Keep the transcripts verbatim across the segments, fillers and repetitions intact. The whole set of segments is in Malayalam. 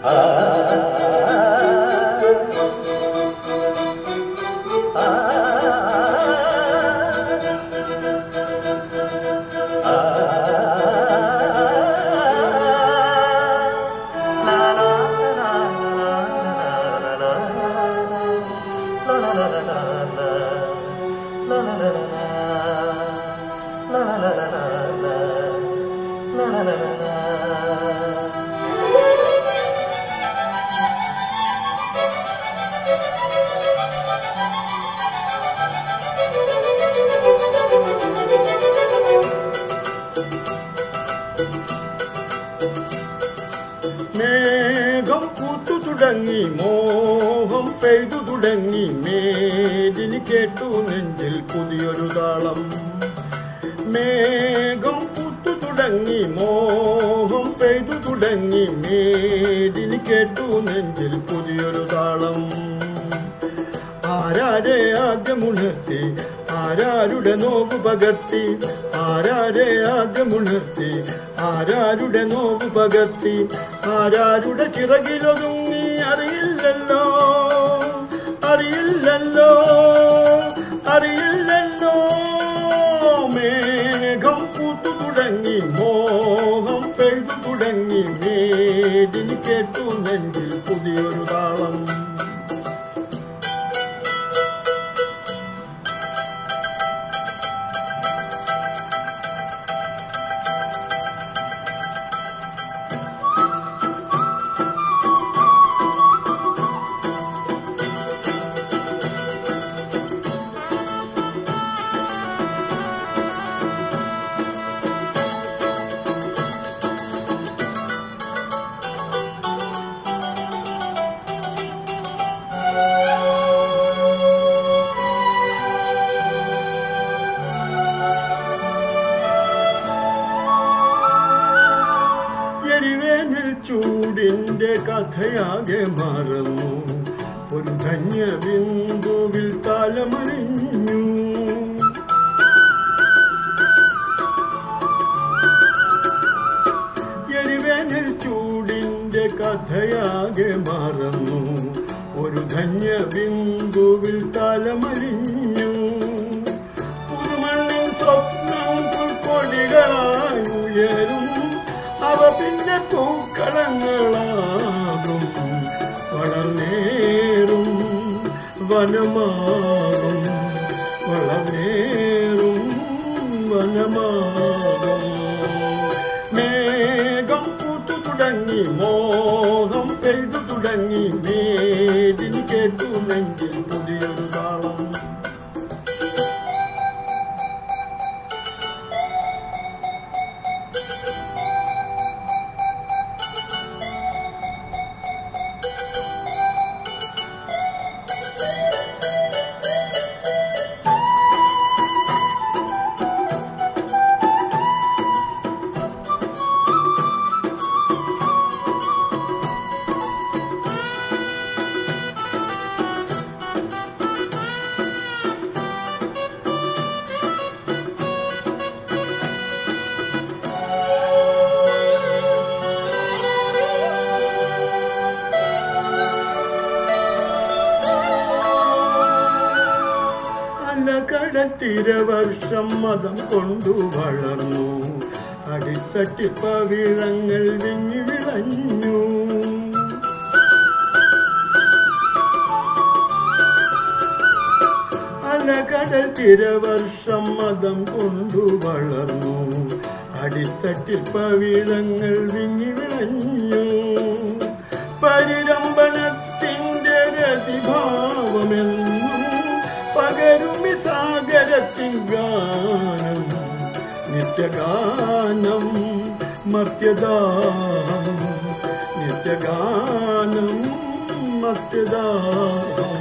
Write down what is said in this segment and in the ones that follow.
Megham Poothu Thudangi Moham Peithu Thudangi Medini Kettu Nenjil Pudhiyoru Thalam Megham Poothu Thudangi Moham Peithu Thudangi Medini Kettu Nenjil Pudhiyoru Thalam Arare Agamunati Ararude Novu Bhagati Arare Agamunati Ararude Novu Bhagati Ararude Chiragilodungi Ariyillallo Ariyillallo Ariyillallo Megham Poothu Thudangi Moham Peithu Thudangi Medini Kettu Nenjil Pudhiyoru Thalam ചൂടിന്റെ കഥയാകെ മറന്നു ഒരു ധന്യ ബിന്ദുവിൽ തലമറിഞ്ഞു എരിവേനൽ ചൂടിന്റെ കഥയാകെ മറന്നു ഒരു ധന്യ ബിന്ദുവിൽ തലമറിഞ്ഞു പുതുമണ്ണിൻ സ്വപ്നം പുൽക്കൊടികളായി ഉയരും അവ പിന്നെ പൂക്കളങ്ങളാകും വളർന്നേറും വനമാകും വളർന്നേറും വനമാകും മേഘം പൂത്തു തുടങ്ങി മോഹം പെയ്തു തുടങ്ങി മേദിനി കേട്ടു നെഞ്ചിൽ പുതിയൊരു താളം തിരവർഷം മതം കൊണ്ടു വളർന്നു അടിത്തട്ടി പവിഴങ്ങൾ വിങ്ങി വിളഞ്ഞു അലകടൽ തിരവർഷം മതം കൊണ്ടു വളർന്നു അടിത്തട്ടി പവിഴങ്ങൾ വിങ്ങി വിളഞ്ഞു പരിരംഭണത്തിന്റെ രതിഭാവമെന്നും പകരുമി സാഗരത്തിൻ ഗാനം നിത്യഗാനം മർത്യദാഹം നിത്യഗാനം മർത്യദാഹം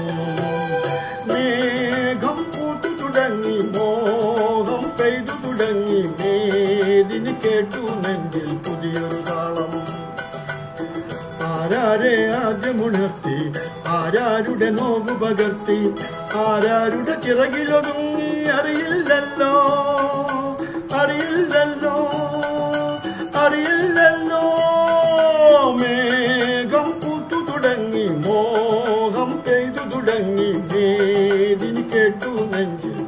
മേഘം പൂത്തു തുടങ്ങി മോഹം പെയ്തു തുടങ്ങി മേദിനി കേട്ടു നെഞ്ചിൽ പുതിയൊരു താളം ആരാരെ ആദ്യമുണർത്തി ആരാരുടെ നോവു പകർത്തി ആരാരുടെ ചിറകിലൊതുങ്ങി അറിയില്ലല്ലോ അറിയില്ലല്ലോ അറിയില്ലല്ലോ മേഘം നെഞ്ചിൽ